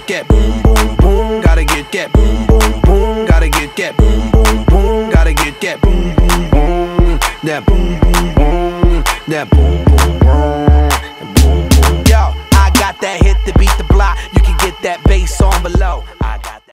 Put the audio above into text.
that boom, boom, boom. Gotta get that boom, boom, boom. Gotta get that boom, boom, boom. Gotta get that boom, boom, boom. That boom, boom, boom. That boom, boom, boom. That boom, boom. Yo, I got that hit